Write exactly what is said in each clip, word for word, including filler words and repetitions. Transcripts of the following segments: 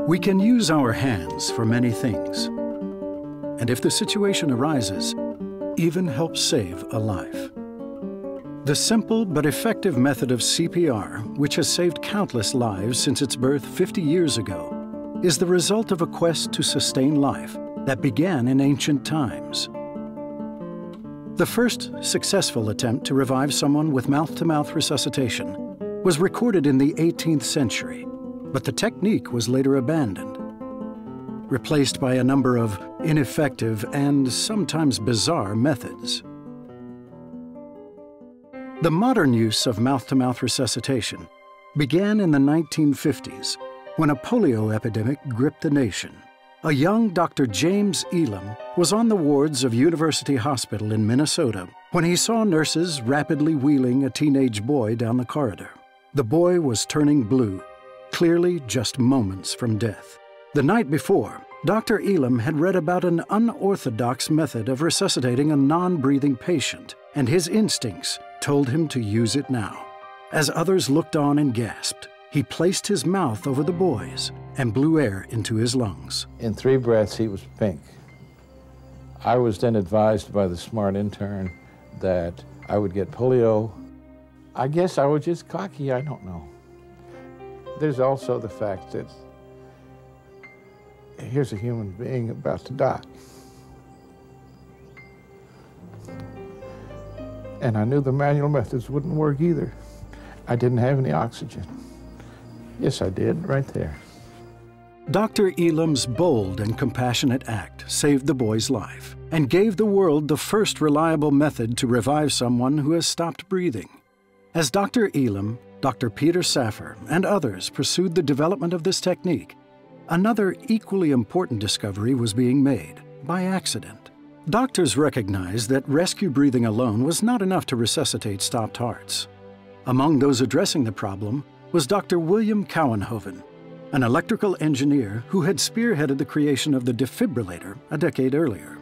We can use our hands for many things, and if the situation arises, even help save a life. The simple but effective method of C P R, which has saved countless lives since its birth fifty years ago, is the result of a quest to sustain life that began in ancient times. The first successful attempt to revive someone with mouth-to-mouth resuscitation was recorded in the eighteenth century, but the technique was later abandoned, replaced by a number of ineffective and sometimes bizarre methods. The modern use of mouth-to-mouth resuscitation began in the nineteen fifties when a polio epidemic gripped the nation. A young Doctor James Elam was on the wards of University Hospital in Minnesota when he saw nurses rapidly wheeling a teenage boy down the corridor. The boy was turning blue, clearly just moments from death. The night before, Doctor Elam had read about an unorthodox method of resuscitating a non-breathing patient, and his instincts told him to use it now. As others looked on and gasped, he placed his mouth over the boy's and blew air into his lungs. In three breaths, he was pink. I was then advised by the smart intern that I would get polio. I guess I was just cocky, I don't know. There's also the fact that here's a human being about to die. And I knew the manual methods wouldn't work either. I didn't have any oxygen. Yes, I did, right there. Doctor Elam's bold and compassionate act saved the boy's life and gave the world the first reliable method to revive someone who has stopped breathing. As Doctor Elam, Doctor Peter Saffer, and others pursued the development of this technique, another equally important discovery was being made by accident. Doctors recognized that rescue breathing alone was not enough to resuscitate stopped hearts. Among those addressing the problem was Doctor William Cowenhoven, an electrical engineer who had spearheaded the creation of the defibrillator a decade earlier.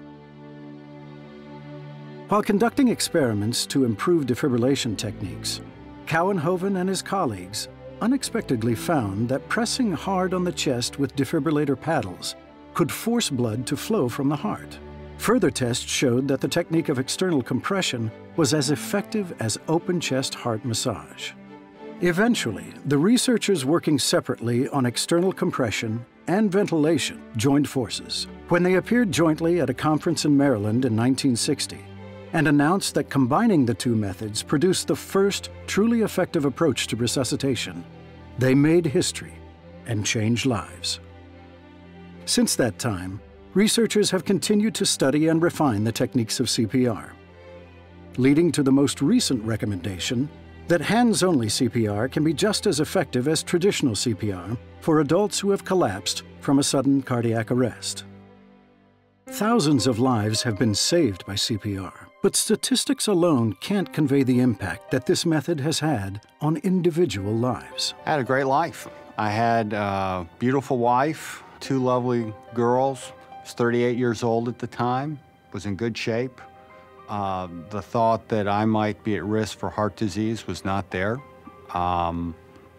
While conducting experiments to improve defibrillation techniques, Cowenhoven and his colleagues unexpectedly found that pressing hard on the chest with defibrillator paddles could force blood to flow from the heart. Further tests showed that the technique of external compression was as effective as open-chest heart massage. Eventually, the researchers working separately on external compression and ventilation joined forces when they appeared jointly at a conference in Maryland in nineteen sixty and announced that combining the two methods produced the first truly effective approach to resuscitation. They made history and changed lives. Since that time, researchers have continued to study and refine the techniques of C P R, leading to the most recent recommendation that hands-only C P R can be just as effective as traditional C P R for adults who have collapsed from a sudden cardiac arrest. Thousands of lives have been saved by C P R, but statistics alone can't convey the impact that this method has had on individual lives. I had a great life. I had a beautiful wife, two lovely girls. I was thirty-eight years old at the time, was in good shape. Uh, the thought that I might be at risk for heart disease was not there. Um,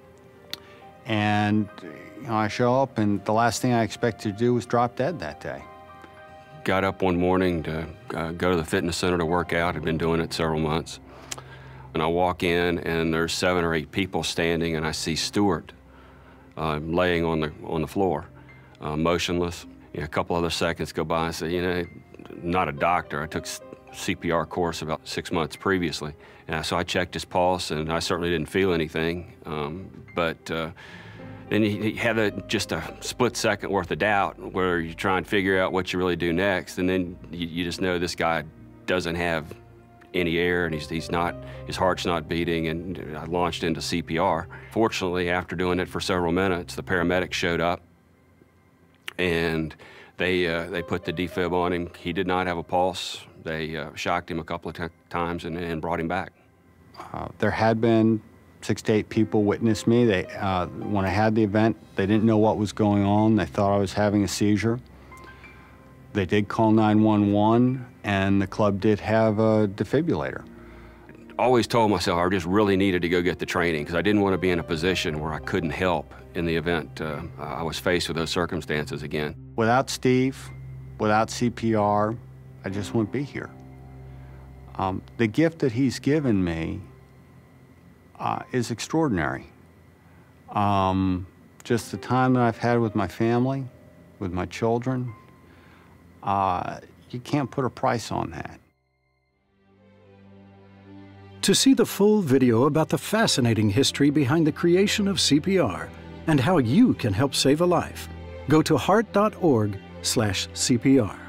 and you know, I show up, and the last thing I expected to do was drop dead that day. Got up one morning to uh, go to the fitness center to work out. I'd been doing it several months. And I walk in, and there's seven or eight people standing, and I see Stuart uh, laying on the, on the floor, uh, motionless. You know, a couple other seconds go by, and I say, you know, not a doctor. I took C P R course about six months previously. And so I checked his pulse, and I certainly didn't feel anything. Um, but uh, then you have a, just a split second worth of doubt where you try and figure out what you really do next. And then you, you just know this guy doesn't have any air, and he's, he's not, his heart's not beating, and I launched into C P R. Fortunately, after doing it for several minutes, the paramedics showed up, and they, uh, they put the defib on him. He did not have a pulse. They uh, shocked him a couple of times and, and brought him back. Uh, there had been six to eight people witness me. They, uh, when I had the event, they didn't know what was going on. They thought I was having a seizure. They did call nine one one, and the club did have a defibrillator. always told myself I just really needed to go get the training because I didn't want to be in a position where I couldn't help in the event uh, I was faced with those circumstances again. Without Steve, without C P R, I just wouldn't be here. Um, the gift that he's given me uh, is extraordinary. Um, just the time that I've had with my family, with my children, uh, you can't put a price on that. To see the full video about the fascinating history behind the creation of C P R and how you can help save a life, go to heart dot org slash C P R.